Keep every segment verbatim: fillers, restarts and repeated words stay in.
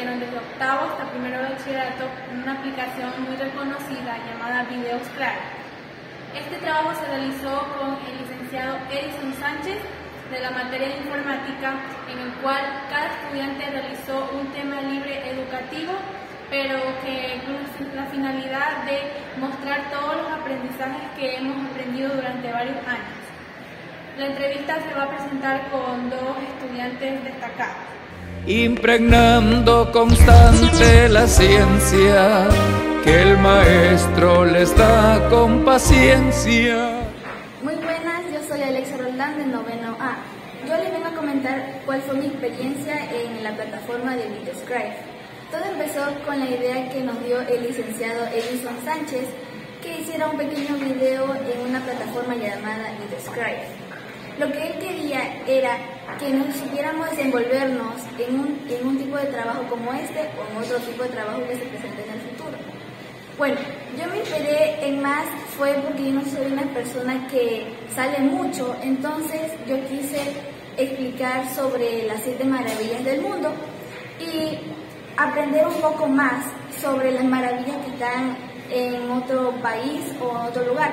aprendieron desde octavo hasta primero de bachillerato en una aplicación muy reconocida llamada Videoscribe. Este trabajo se realizó con el licenciado Edison Sánchez de la materia de informática, en el cual cada estudiante realizó un tema libre educativo, pero que con la finalidad de mostrar todos los aprendizajes que hemos aprendido durante varios años. La entrevista se va a presentar con dos estudiantes destacados. Impregnando constante la ciencia que el maestro les da con paciencia. Muy buenas, yo soy Alexa Roldán de noveno A. Yo les vengo a comentar cuál fue mi experiencia en la plataforma de Videoscribe. Todo empezó con la idea que nos dio el licenciado Edison Sánchez, que hiciera un pequeño video en una plataforma llamada Videoscribe. Lo que él quería era que nos supiéramos desenvolvernos en un, en un tipo de trabajo como este o en otro tipo de trabajo que se presente en el futuro. Bueno, yo me inspiré en más fue porque yo no soy una persona que sale mucho, entonces yo quise explicar sobre las siete maravillas del mundo y aprender un poco más sobre las maravillas que están en otro país o en otro lugar.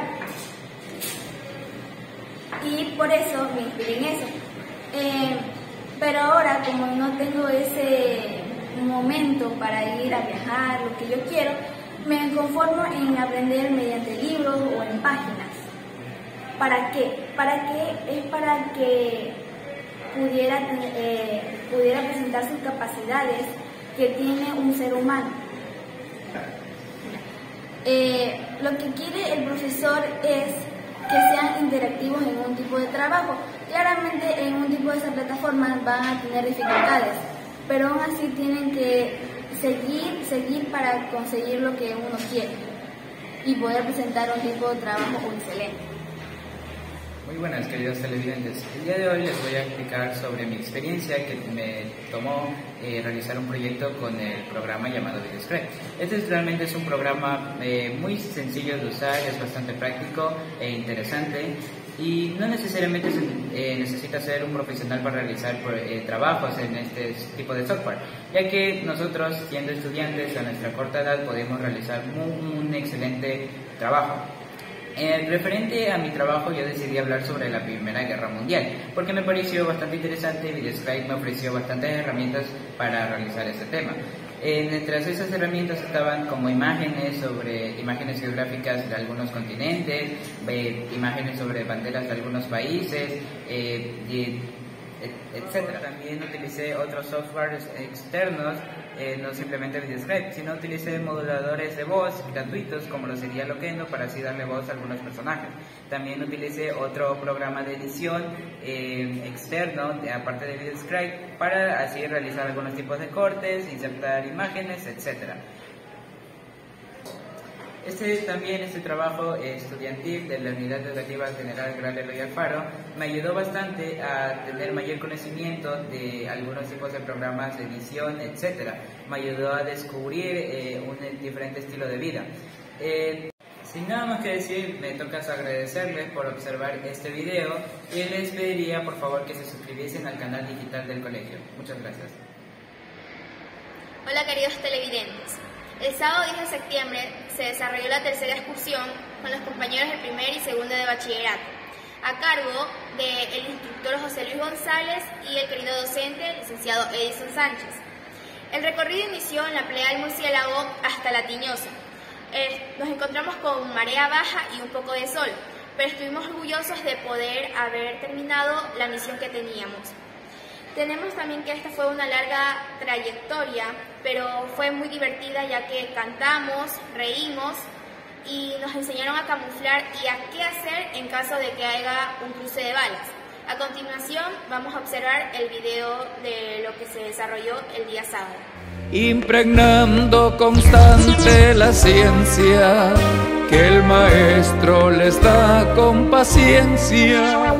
Y por eso me inspiré en eso. Eh, pero ahora, como no tengo ese momento para ir a viajar, lo que yo quiero, me conformo en aprender mediante libros o en páginas. ¿Para qué? ¿Para qué? Es para que pudiera, eh, pudiera presentar sus capacidades que tiene un ser humano. Eh, lo que quiere el profesor es que sean interactivos en un tipo de trabajo. Claramente en un tipo de esas plataformas van a tener dificultades, pero aún así tienen que seguir, seguir para conseguir lo que uno quiere y poder presentar un tipo de trabajo excelente. Muy buenas, queridos televidentes. El día de hoy les voy a explicar sobre mi experiencia que me tomó eh, realizar un proyecto con el programa llamado Videoscribe. Este es, realmente es un programa eh, muy sencillo de usar, es bastante práctico e interesante y no necesariamente se, eh, necesita ser un profesional para realizar eh, trabajos en este tipo de software, ya que nosotros, siendo estudiantes a nuestra corta edad, podemos realizar un, un excelente trabajo. Eh, referente a mi trabajo, yo decidí hablar sobre la Primera Guerra Mundial, porque me pareció bastante interesante y Videoscribe me ofreció bastantes herramientas para realizar este tema. Eh, entre esas herramientas estaban como imágenes sobre imágenes geográficas de algunos continentes, eh, imágenes sobre banderas de algunos países, eh, y, etcétera. También utilicé otros softwares externos, eh, no simplemente Videoscribe, sino utilicé moduladores de voz gratuitos como lo sería Loquendo para así darle voz a algunos personajes. También utilicé otro programa de edición eh, externo, de, aparte de Videoscribe, para así realizar algunos tipos de cortes, insertar imágenes, etcétera. Este, también este trabajo estudiantil de la Unidad Educativa General Gran Eloy Alfaro me ayudó bastante a tener mayor conocimiento de algunos tipos de programas de edición, etcétera. Me ayudó a descubrir eh, un diferente estilo de vida. Eh, sin nada más que decir, me toca agradecerles por observar este video y les pediría por favor que se suscribiesen al canal digital del colegio. Muchas gracias. Hola queridos televidentes. El sábado diez de septiembre se desarrolló la tercera excursión con los compañeros de primer y segundo de bachillerato, a cargo del instructor José Luis González y el querido docente, el licenciado Edison Sánchez. El recorrido inició en la playa del Murciélago hasta La Tiñosa. Eh, nos encontramos con marea baja y un poco de sol, pero estuvimos orgullosos de poder haber terminado la misión que teníamos. Tenemos también que esta fue una larga trayectoria, pero fue muy divertida ya que cantamos, reímos y nos enseñaron a camuflar y a qué hacer en caso de que haya un cruce de balas. A continuación vamos a observar el video de lo que se desarrolló el día sábado. Impregnando constante la ciencia que el maestro les da con paciencia.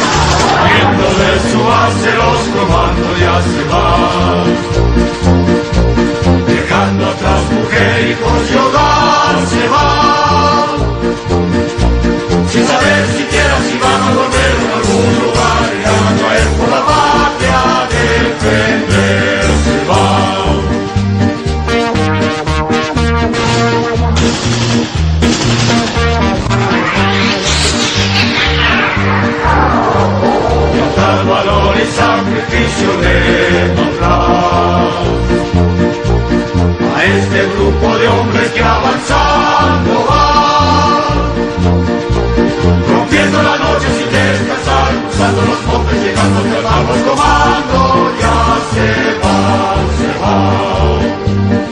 Viendo de su base los comandos ya se van. hombres que avanzando van, rompiendo la noche sin descansar, cruzando los montes, llegando que vamos tomando, ya se van, se van.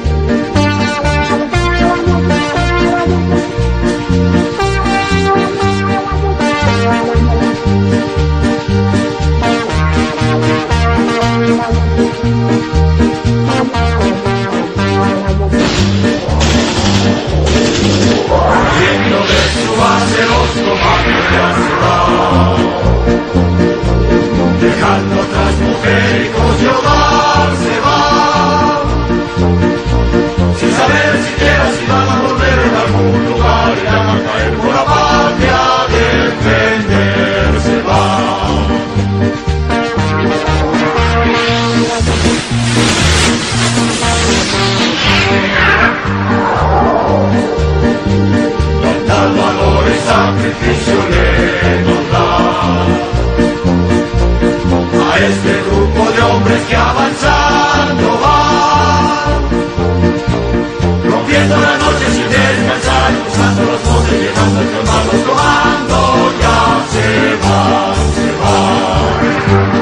Corriendo de su base los comandos ya se van, dejando atrás mujer, hijos y hogar se van, sin saber siquiera si van a volver en algún lugar, y van a caer por la patria a defender se van. Tal valor y sacrificio le nos da a este grupo de hombres que avanzando van, rompiendo la noche sin descansar, cruzando los montes, llegando al hermanos tomando, ya se van, se van.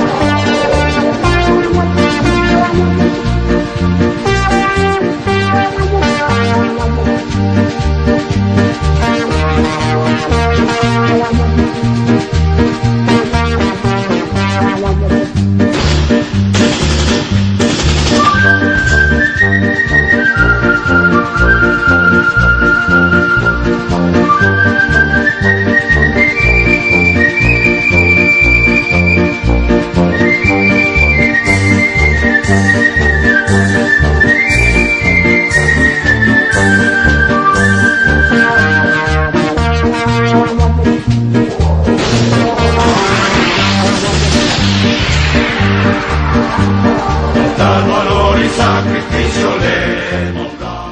Tal valor y sacrificio le nos da.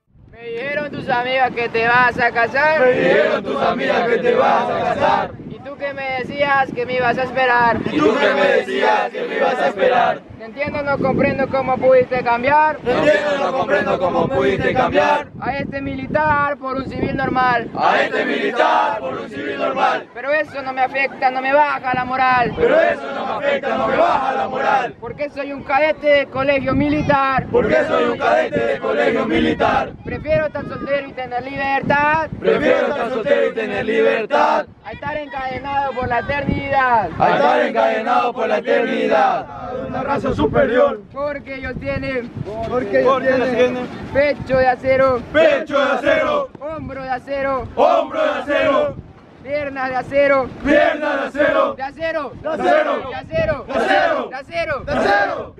tus amigas que te vas a casar. Me dijeron tus amigas que te vas a casar. ¿Y tú que me decías que me ibas a esperar. Y tú que me decías que me ibas a esperar. No entiendo, no comprendo cómo pudiste cambiar. No entiendo, no comprendo cómo pudiste cambiar. A este militar por un civil normal. A este militar por un civil normal. Pero eso no me afecta, no me baja la moral. Pero eso no me afecta, no me baja la moral. Porque soy un cadete de colegio militar. Porque soy un cadete de colegio militar. Prefiero estar soltero y tener libertad. Prefiero estar soltero y tener libertad. A estar encadenado por la eternidad. A estar encadenado por la eternidad. Una raza superior. Porque ellos tienen. Porque ellos tienen. Pecho de acero. Pecho de acero. Hombro de acero. Hombro de acero. Piernas de acero. Piernas de acero. De acero. De acero. De acero. De acero. De acero. De acero.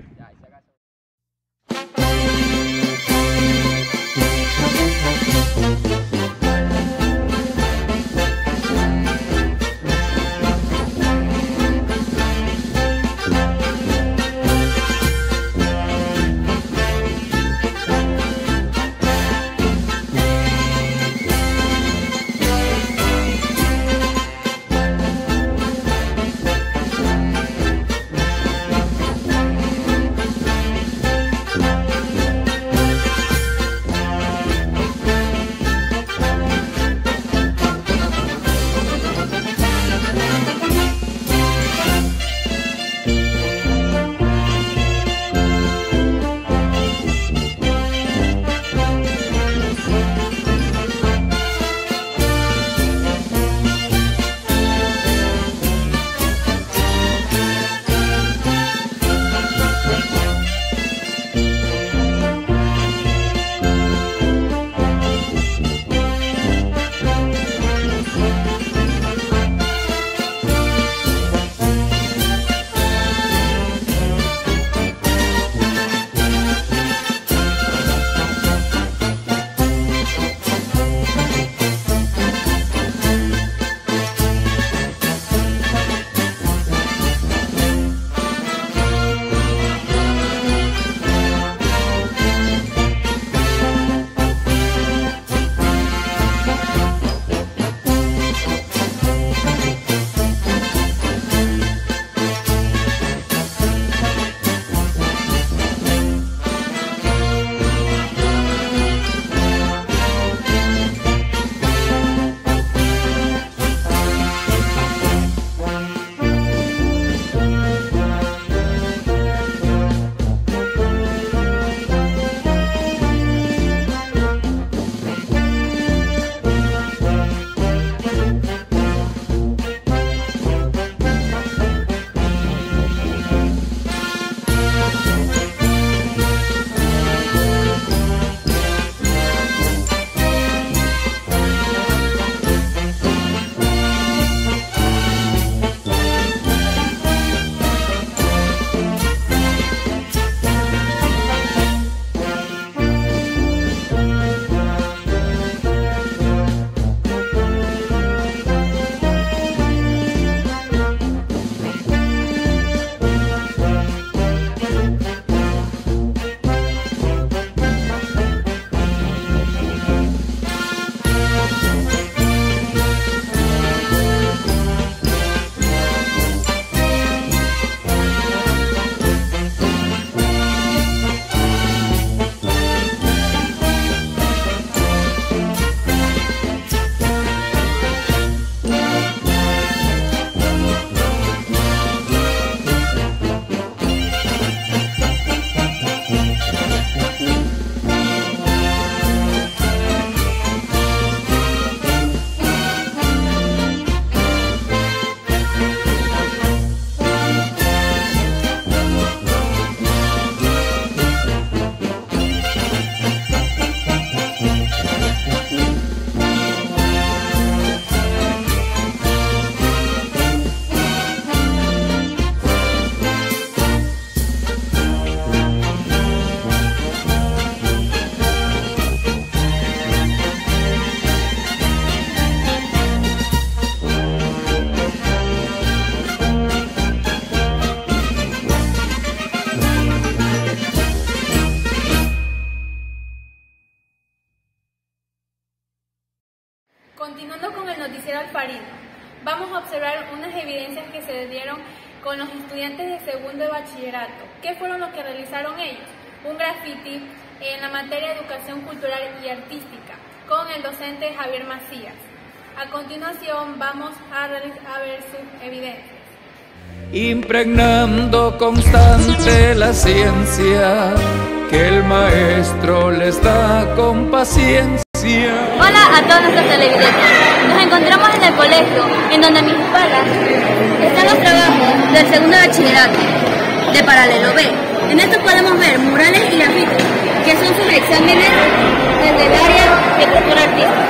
que se dieron con los estudiantes de segundo de bachillerato. ¿Qué fueron lo que realizaron ellos? Un graffiti en la materia de educación cultural y artística con el docente Javier Macías. A continuación vamos a, a ver sus evidencias. Impregnando constante la ciencia que el maestro les da con paciencia. Hola a todos nuestros televidentes. Nos encontramos en el colegio, en donde a mis espaldas están los trabajos del segundo de bachillerato, de paralelo B. En esto podemos ver murales y grafitis, que son sus exámenes del área de cultura artística.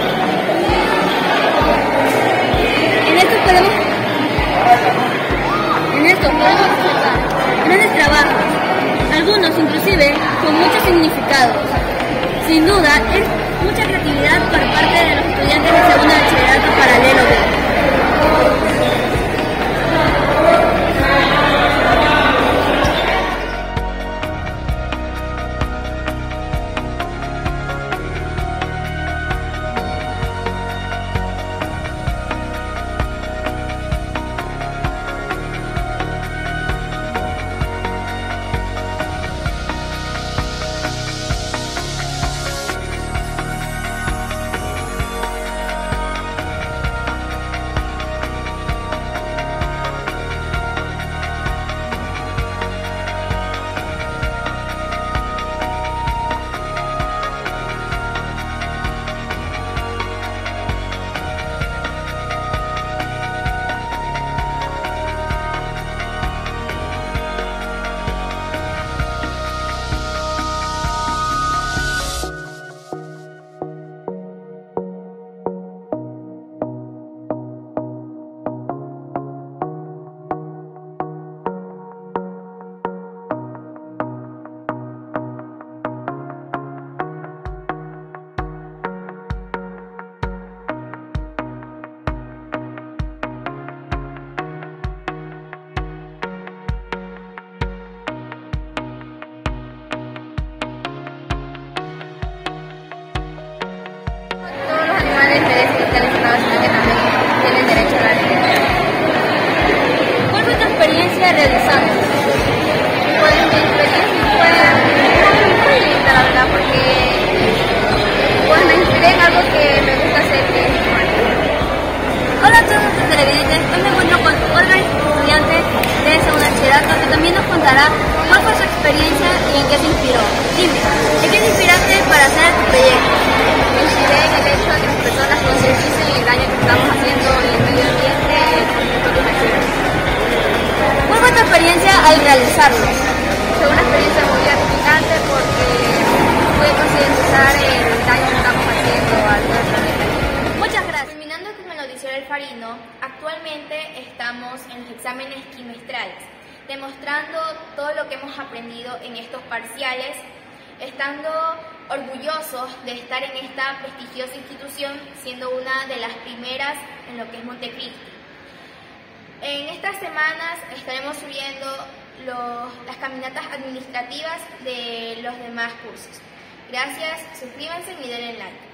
En esto podemos, en esto podemos observar grandes trabajos, algunos inclusive con muchos significados. Sin duda, es mucha creatividad por parte de los estudiantes de segundo de bachillerato paralelo B. ¿Cuál fue tu experiencia realizando? Pues mi experiencia fue muy linda, la verdad, porque pues me inspiré en algo que me gusta hacer, que es arte. Hola a todos los televidentes, hoy me encuentro con Olga, estudiante de segundo bachillerato, que también nos contará cuál fue su experiencia y en qué se inspiró. Dime, ¿en qué te inspiraste para hacer tu proyecto? Me inspiré en el hecho de que las personas concienticen el daño que estamos haciendo en el medio ambiente con nuestros acciones. ¿Cuál fue tu experiencia al realizarlo? Fue una experiencia muy gratificante porque pude concientizar el daño que estamos haciendo al medio ambiente. Muchas gracias. Terminando con el noticiero El Farino, actualmente estamos en los exámenes trimestrales, demostrando todo lo que hemos aprendido en estos parciales, estando orgullosos de estar en esta prestigiosa institución, siendo una de las primeras en lo que es Montecristi. En estas semanas estaremos subiendo los, las caminatas administrativas de los demás cursos. Gracias, suscríbanse y denle like.